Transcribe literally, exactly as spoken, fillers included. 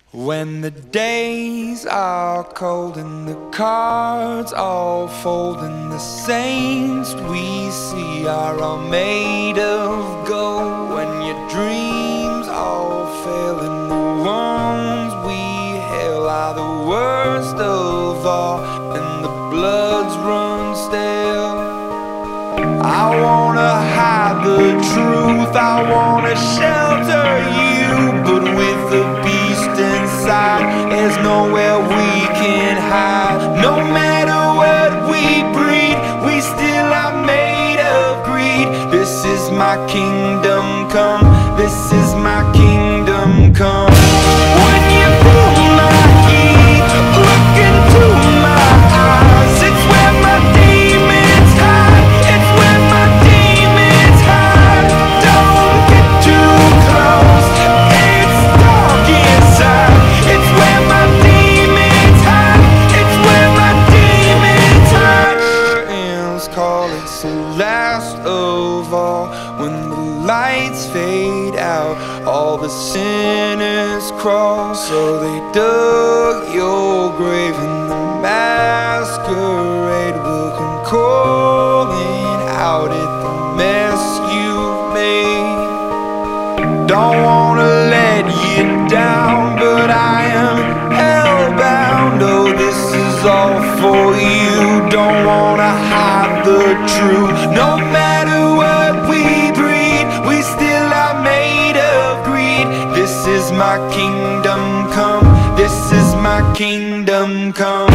When the days are cold and the cards all fold and the saints we see are all made of gold, when your dreams all fail and the ones we hail are the worst of all and the bloods run stale, I wanna hide the truth, I wanna shelter you, but with the beast inside, there's nowhere we can hide. No matter what we breed, we still are made of greed. This is my kingdom come, this is my kingdom come. When you feel my heat, look into my eyes, it's where my demons hide, it's where my demons hide. Don't get too close, it's dark inside, it's where my demons hide, it's where my demons hide. Curtains call, it's the last of all. When the lights fade out, all the sinners crawl. So they dug your grave and the masquerade will come calling out at the mess you've made. Don't wanna let you down, but I am hellbound. Oh, this is all for you. Don't wanna hide the truth. No matter what we breed, we still are made of greed. This is my kingdom come, this is my kingdom come.